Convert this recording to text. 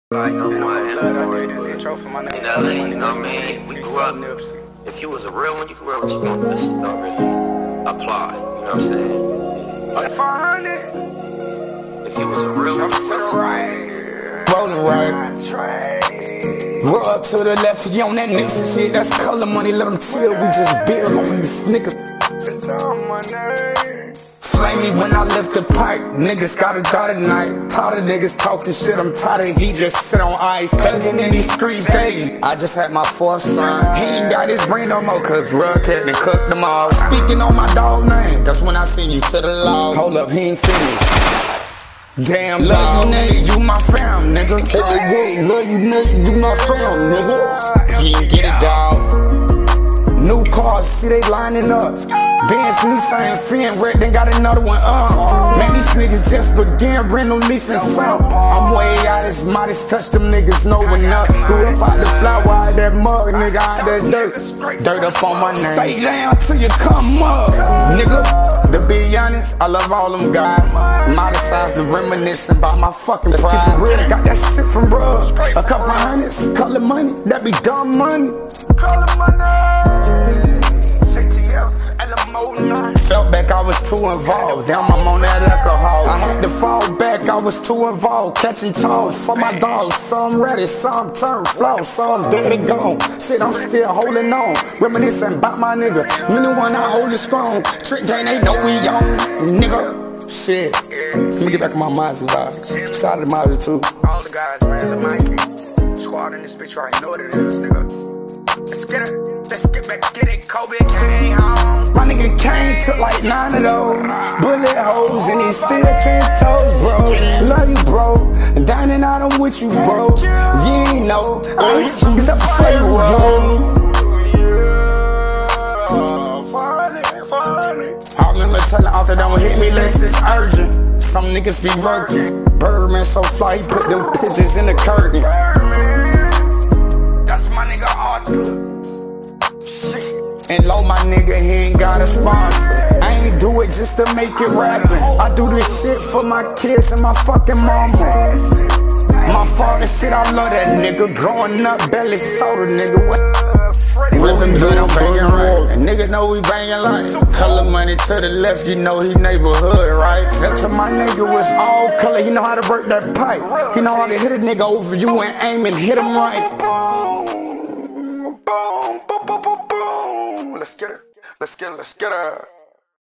Like, no one, in LA, you know what I mean? We grew up. If you was a real one, you could wear what you want. That shit don't really apply. You know what I'm saying? Like 500. If you was a real one, rolling right. Roll up to the left, you on that nigga shit. That's color money, let them chill. We just build on these niggas. Flame me when I lift the pipe. Niggas gotta die tonight. Tired of niggas talking shit, I'm tired of he just sit on ice. Thugging in these streets daily. I just had my fourth son. He ain't got his brain no more, cause Rug had to cook them all. Speaking on my dog name, that's when I send you to the law. Hold up, he ain't finished. Damn, love you nigga, you my fam, nigga. Hey, love you nigga, you my fam, nigga. If you ain't get it, dog. New cars, see they lining up. Benz, Nissan, Fin, Red, then got another one Man, these niggas just begin rental leasing some. I'm way out, it's modest, touch them niggas knowing up. Grew up out the flower, out that mug, nigga, out that dirt. Dirt up on my name. Stay down till you come up, nigga. To be honest, I love all them guys. Modest size to reminiscing about my fucking pride. Let's keep it real, got that shit from bruh. A couple hundreds, color money, that be dumb money. Color money. Felt back, I was too involved. Damn, I'm on that alcohol. I had to fall back, I was too involved. Catching toes for my dogs. Some ready, some turn flow, some dead and gone. Shit, I'm still holding on. Reminiscing about my nigga. Many one I hold it strong. Trick gang, they know we on, nigga. Shit. Let me get back to my Mazda vibe. Shout out to Mazda too. All the guys, man, the Mikey. Squad in this bitch right, know what it is, nigga. Let's get it. Let's get back, get it. Kobe came home. My nigga Kane took like 9 of those bullet holes, and he still 10 toes, bro. Love you, bro. Dining out, I'm with you, bro. You ain't know. I hit you except for flavor, bro. I remember telling author don't hit me unless it's urgent. Some niggas be working. Birdman so fly, he put them pictures in the curtain. That's my nigga Arthur. And low, my nigga, he ain't got a sponsor. I ain't do it just to make it rapping. I do this shit for my kids and my fucking mama. My father shit, I love that nigga. Growing up, belly soda, nigga. Rippin' good, I'm banging right. And niggas know we banging like color money to the left, you know he neighborhood, right? Except for my nigga was all color, he know how to break that pipe. He know how to hit a nigga over you and aim and hit him right. Let's get it. Let's get it. Let's get it.